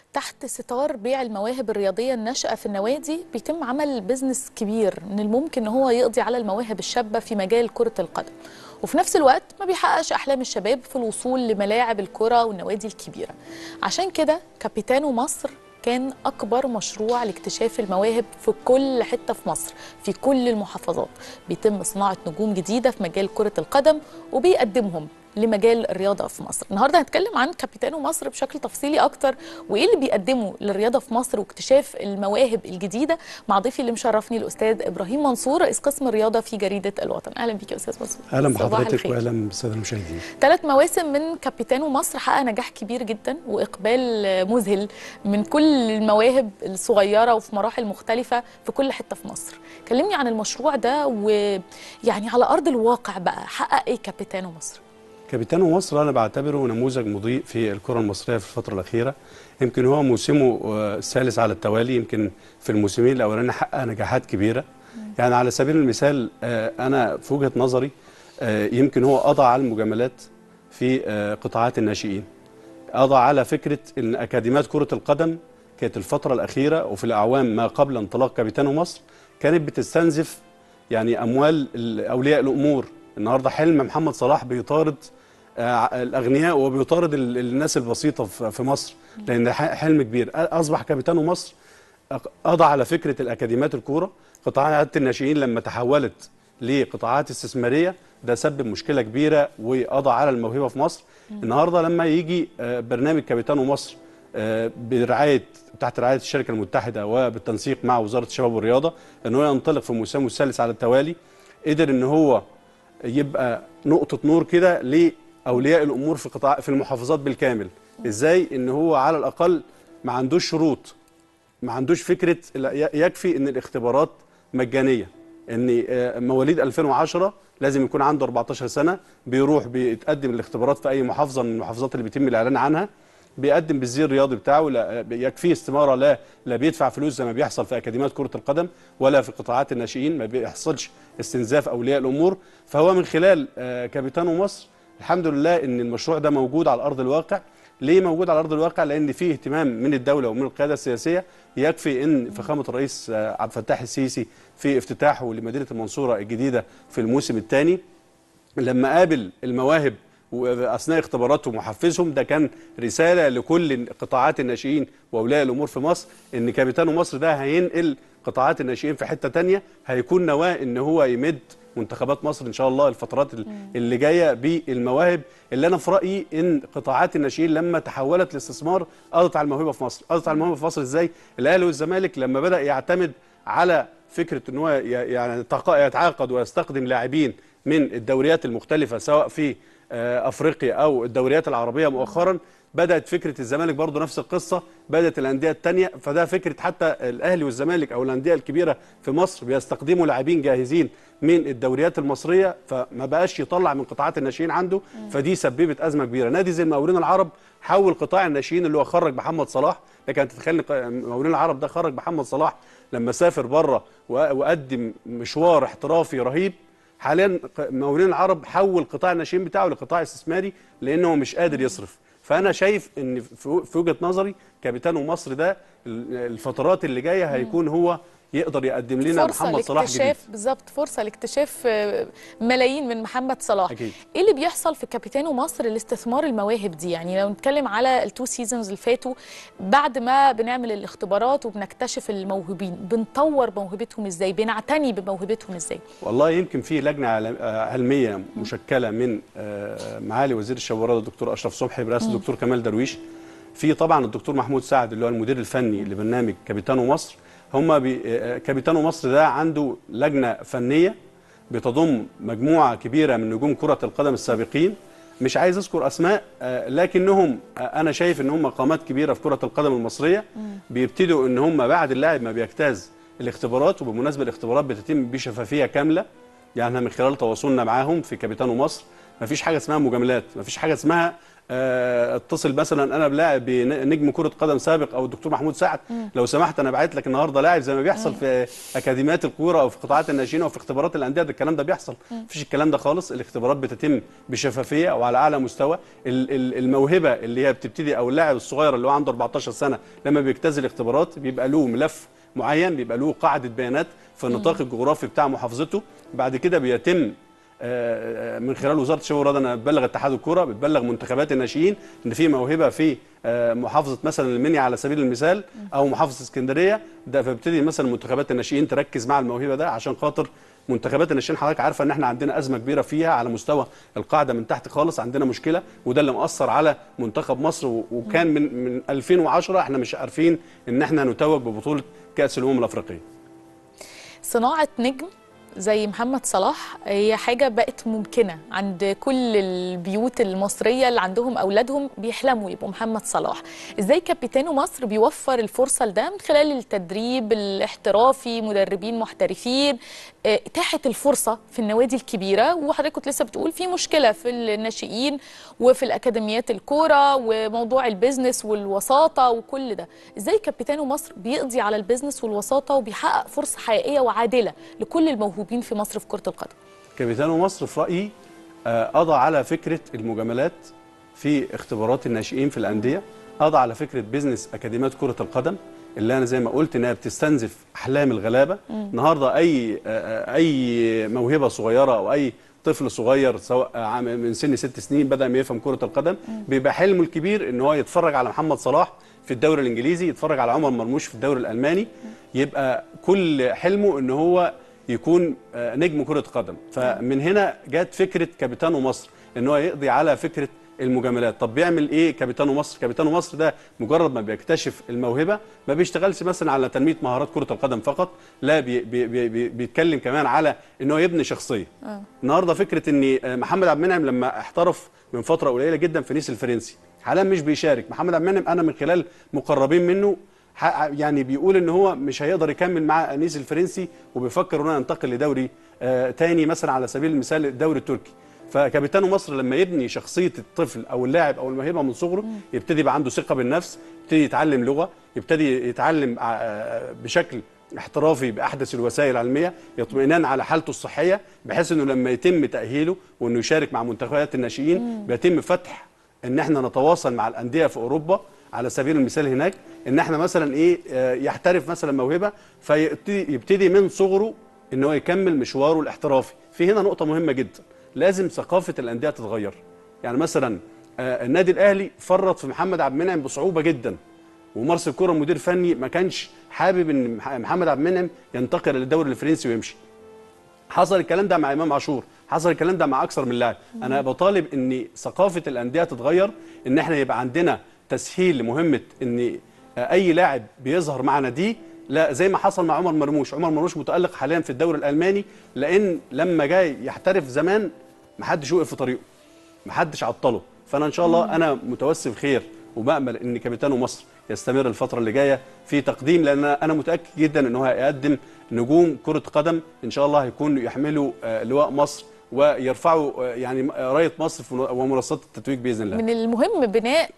تحت ستار بيع المواهب الرياضية الناشئة في النوادي بيتم عمل بيزنس كبير من الممكن ان هو يقضي على المواهب الشابة في مجال كرة القدم، وفي نفس الوقت ما بيحققش أحلام الشباب في الوصول لملاعب الكرة والنوادي الكبيرة. عشان كده كابيتانو مصر كان أكبر مشروع لاكتشاف المواهب في كل حتة في مصر، في كل المحافظات بيتم صناعة نجوم جديدة في مجال كرة القدم وبيقدمهم لمجال الرياضة في مصر. النهاردة هنتكلم عن كابيتانو مصر بشكل تفصيلي أكتر، وإيه اللي بيقدمه للرياضة في مصر واكتشاف المواهب الجديدة، مع ضيفي اللي مشرفني الأستاذ إبراهيم منصور رئيس قسم الرياضة في جريدة الوطن. أهلا بك يا أستاذ منصور. أهلا بحضرتك وأهلا بالسادة المشاهدين. 3 مواسم من كابيتانو مصر حقق نجاح كبير جدا وإقبال مذهل من كل المواهب الصغيرة وفي مراحل مختلفة في كل حتة في مصر. كلمني عن المشروع ده، ويعني على أرض الواقع بقى حقق إيه كابيتانو مصر؟ كابيتانو مصر أنا بعتبره نموذج مضيء في الكرة المصرية في الفترة الأخيرة. يمكن هو موسمه الثالث على التوالي، يمكن في الموسمين الأولانيين حقق نجاحات كبيرة. يعني على سبيل المثال أنا في وجهة نظري يمكن هو قضى على المجاملات في قطاعات الناشئين، قضى على فكرة أن أكاديميات كرة القدم كانت الفترة الأخيرة وفي الأعوام ما قبل انطلاق كابيتانو مصر كانت بتستنزف يعني أموال أولياء الأمور. النهارده حلم محمد صلاح بيطارد الأغنياء وبيطارد الناس البسيطة في مصر، لأن حلم كبير. أصبح كابيتانو مصر قضى على فكرة الأكاديميات الكورة. قطاعات الناشئين لما تحولت لقطاعات استثمارية ده سبب مشكلة كبيرة وقضى على الموهبة في مصر. النهارده لما يجي برنامج كابيتانو مصر تحت رعاية الشركة المتحدة وبالتنسيق مع وزارة الشباب والرياضة ان هو ينطلق في موسمه الثالث على التوالي، قدر ان هو يبقى نقطة نور كده لأولياء الأمور في المحافظات بالكامل. ازاي؟ ان هو على الأقل ما عندوش شروط، ما عندوش فكرة يكفي ان الاختبارات مجانية، ان مواليد 2010 لازم يكون عنده 14 سنة، بيروح بيتقدم الاختبارات في أي محافظة من المحافظات اللي بيتم الإعلان عنها، بيقدم بالزي الرياضي بتاعه، لا يكفيه استمارة، لا بيدفع فلوس زي ما بيحصل في أكاديميات كرة القدم ولا في قطاعات الناشئين، ما بيحصلش استنزاف أولياء الأمور. فهو من خلال كابيتانو مصر الحمد لله ان المشروع ده موجود على أرض الواقع. ليه موجود على أرض الواقع؟ لأن فيه اهتمام من الدولة ومن القيادة السياسية. يكفي ان فخامة الرئيس عبد الفتاح السيسي في افتتاحه لمدينة المنصورة الجديدة في الموسم الثاني لما قابل المواهب واثناء اختباراتهم وحفزهم، ده كان رساله لكل قطاعات الناشئين واولياء الامور في مصر ان كابيتانو مصر ده هينقل قطاعات الناشئين في حته ثانيه، هيكون نواه ان هو يمد منتخبات مصر ان شاء الله الفترات اللي جايه بالمواهب اللي انا في رايي ان قطاعات الناشئين لما تحولت لاستثمار قضت على الموهبه في مصر. قضت على الموهبه في مصر ازاي؟ الاهلي والزمالك لما بدا يعتمد على فكره ان هو يعني يتعاقد ويستخدم لاعبين من الدوريات المختلفه سواء في افريقيا او الدوريات العربيه مؤخرا، بدات فكره الزمالك برضو نفس القصه، بدات الانديه الثانيه. فده فكره حتى الاهلي والزمالك او الانديه الكبيره في مصر بيستخدموا لاعبين جاهزين من الدوريات المصريه، فما بقاش يطلع من قطاعات الناشئين عنده، فدي سببت ازمه كبيره. نادي زي المقاولين العرب حول قطاع الناشئين اللي هو خرج محمد صلاح، لكن انت تتخيل المقاولين العرب ده خرج محمد صلاح لما سافر بره وقدم مشوار احترافي رهيب. حاليا مقاولين العرب حول قطاع الناشئين بتاعه لقطاع استثماري لانه مش قادر يصرف. فانا شايف ان في وجهه نظري كابيتانو مصر ده الفترات اللي جايه هيكون هو يقدر يقدم لنا محمد صلاح جديد. بالظبط، فرصه لاكتشاف ملايين من محمد صلاح. أكيد. ايه اللي بيحصل في كابيتانو مصر لاستثمار المواهب دي؟ يعني لو نتكلم على ال2 سيزونز اللي فاتوا، بعد ما بنعمل الاختبارات وبنكتشف الموهوبين بنطور موهبتهم ازاي؟ بنعتني بموهبتهم ازاي؟ والله يمكن في لجنه علميه مشكله من معالي وزير الشباب والرياضه الدكتور اشرف صبحي برئاسه الدكتور كمال درويش، في طبعا الدكتور محمود سعد اللي هو المدير الفني لبرنامج كابيتانو مصر. كابيتانو مصر ده عنده لجنة فنية بتضم مجموعة كبيرة من نجوم كرة القدم السابقين، مش عايز اذكر اسماء، لكنهم انا شايف ان هم قامات كبيرة في كرة القدم المصرية. بيبتدوا ان هم بعد اللاعب ما بيجتاز الاختبارات، وبالمناسبة الاختبارات بتتم بشفافية كاملة، يعني من خلال تواصلنا معاهم في كابيتانو مصر مفيش حاجه اسمها مجاملات، مفيش حاجه اسمها اتصل مثلا انا بلاعب بنجم كره قدم سابق او الدكتور محمود سعد، لو سمحت انا باعت لك النهارده لاعب، زي ما بيحصل في اكاديميات الكوره او في قطاعات الناشئين او في اختبارات الانديه. ده الكلام ده بيحصل، مفيش الكلام ده خالص. الاختبارات بتتم بشفافيه وعلى اعلى مستوى. الموهبه اللي هي بتبتدي او اللاعب الصغير اللي هو عنده 14 سنه لما بيجتاز الاختبارات بيبقى له ملف معين، بيبقى له قاعده بيانات في النطاق الجغرافي بتاع محافظته. بعد كده بيتم من خلال وزاره الشباب والرياضه انا بتبلغ اتحاد الكوره، بتبلغ منتخبات الناشئين ان في موهبه في محافظه مثلا المنيا على سبيل المثال او محافظه اسكندريه، ده فبتدي مثلا منتخبات الناشئين تركز مع الموهبه ده عشان خاطر منتخبات الناشئين. حضرتك عارفه ان احنا عندنا ازمه كبيره فيها على مستوى القاعده من تحت خالص، عندنا مشكله، وده اللي مأثر على منتخب مصر. وكان من 2010 احنا مش عارفين ان احنا نتوج ببطوله كاس الامم الافريقيه. صناعه نجم زي محمد صلاح هي حاجة بقت ممكنة عند كل البيوت المصرية اللي عندهم أولادهم بيحلموا يبقوا محمد صلاح. إزاي كابيتانو مصر بيوفر الفرصة لده من خلال التدريب الاحترافي، مدربين محترفين، إتاحة الفرصة في النوادي الكبيرة؟ وحضرتك كنت لسه بتقول في مشكلة في الناشئين وفي الأكاديميات الكورة وموضوع البيزنس والوساطة وكل ده. إزاي كابيتانو مصر بيقضي على البيزنس والوساطة وبيحقق فرصة حقيقية وعادلة لكل الموهوبين في مصر في كرة القدم؟ كابيتانو مصر في رأيي قضى على فكرة المجاملات في اختبارات الناشئين في الأندية، قضى على فكرة بيزنس أكاديميات كرة القدم اللي أنا زي ما قلت إنها بتستنزف أحلام الغلابة. النهاردة أي موهبة صغيرة أو أي طفل صغير سواء من سن 6 سنين بدأ ما يفهم كرة القدم بيبقى حلمه الكبير إن هو يتفرج على محمد صلاح في الدوري الإنجليزي، يتفرج على عمر مرموش في الدوري الألماني، يبقى كل حلمه إن هو يكون نجم كرة قدم. فمن هنا جت فكرة كابيتانو مصر ان هو يقضي على فكرة المجاملات. طب بيعمل ايه كابيتانو مصر؟ كابيتانو مصر ده مجرد ما بيكتشف الموهبة ما بيشتغلش مثلا على تنمية مهارات كرة القدم فقط، لا بيتكلم كمان على ان هو يبني شخصية. النهارده فكرة ان محمد عبد المنعم لما احترف من فترة قليلة جدا في نيس الفرنسي حاليا مش بيشارك. محمد عبد المنعم انا من خلال مقربين منه يعني بيقول ان هو مش هيقدر يكمل مع نيس الفرنسي وبيفكر انه ينتقل لدوري تاني مثلا على سبيل المثال الدوري التركي. فكابيتانو مصر لما يبني شخصيه الطفل او اللاعب او الموهبه من صغره يبتدي يبقى عنده ثقه بالنفس، يبتدي يتعلم لغه، يبتدي يتعلم بشكل احترافي باحدث الوسائل العلميه، اطمئنان على حالته الصحيه، بحيث انه لما يتم تاهيله وانه يشارك مع منتخبات الناشئين بيتم فتح ان احنا نتواصل مع الانديه في اوروبا على سبيل المثال هناك، ان احنا مثلا ايه يحترف مثلا موهبه فيبتدي من صغره ان هو يكمل مشواره الاحترافي. في هنا نقطه مهمه جدا، لازم ثقافه الانديه تتغير. يعني مثلا النادي الاهلي فرط في محمد عبد المنعم بصعوبه جدا، ومارسيل كولر مدير فني ما كانش حابب ان محمد عبد المنعم ينتقل للدوري الفرنسي ويمشي. حصل الكلام ده مع امام عاشور، حصل الكلام ده مع اكثر من لاعب. انا بطالب ان ثقافه الانديه تتغير، ان احنا يبقى عندنا تسهيل لمهمه ان اي لاعب بيظهر مع ناديه، لا زي ما حصل مع عمر مرموش. عمر مرموش متالق حاليا في الدوري الالماني لان لما جاي يحترف زمان ما حدش وقف في طريقه، ما حدش عطله. فانا ان شاء الله انا متوسم خير وبامل ان كابيتانو مصر يستمر الفتره اللي جايه في تقديم، لان انا متاكد جدا ان هو هيقدم نجوم كره قدم ان شاء الله هيكونوا يحملوا لواء مصر ويرفعوا يعني رايه مصر ومنصات التتويج باذن الله. من المهم بناء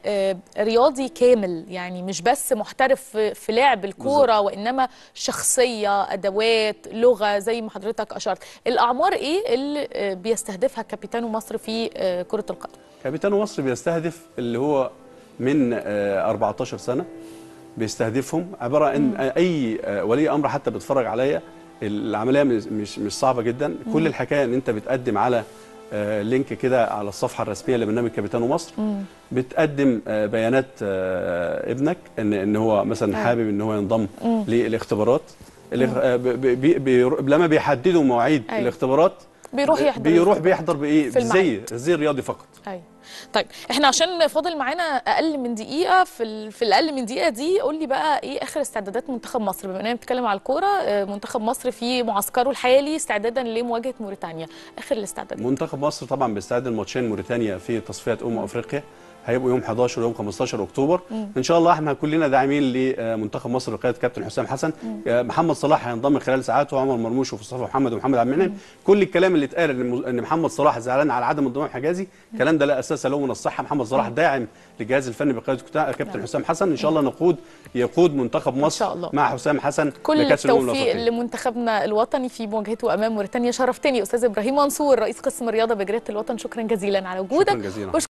رياضي كامل، يعني مش بس محترف في لعب الكوره وانما شخصيه، ادوات، لغه زي ما حضرتك اشرت. الاعمار ايه اللي بيستهدفها كابيتانو مصر في كره القدم؟ كابيتانو مصر بيستهدف اللي هو من 14 سنه، بيستهدفهم عباره عن اي ولي امر حتى بيتفرج عليا. العمليه مش صعبه جدا، كل الحكايه ان انت بتقدم على لينك كده على الصفحه الرسميه لبرنامج كابيتانو مصر، بتقدم بيانات ابنك ان هو مثلا حابب ان هو ينضم للاختبارات. لما بيحددوا مواعيد الاختبارات بيروح بيحضر بايه؟ زي الرياضي فقط. ايوه. طيب احنا عشان فاضل معانا اقل من دقيقه، في الاقل من دقيقه دي قول لي بقى ايه اخر استعدادات منتخب مصر، بما اننا بنتكلم على الكوره. منتخب مصر في معسكره الحالي استعدادا لمواجهه موريتانيا، اخر الاستعدادات. منتخب مصر طبعا بيستعد لماتشين موريتانيا في تصفيات افريقيا، هيبقوا يوم 11 ويوم 15 اكتوبر. ان شاء الله احنا كلنا داعمين لمنتخب مصر بقياده كابتن حسام حسن. محمد صلاح هينضم خلال ساعات، وعمر مرموش ومصطفى محمد ومحمد عبد المنعم. كل الكلام اللي اتقال ان محمد صلاح زعلان على عدم انضمام حجازي، الكلام ده لا اساس له من الصحه. محمد صلاح داعم للجهاز الفني بقياده كابتن حسام حسن. ان شاء الله يقود منتخب مصر مع حسام حسن كل التوفيق لمنتخبنا الوطني في مواجهته امام موريتانيا. شرفتني استاذ ابراهيم منصور رئيس قسم الرياضه بجريده الوطن، شكرا جزيلا على وجودك.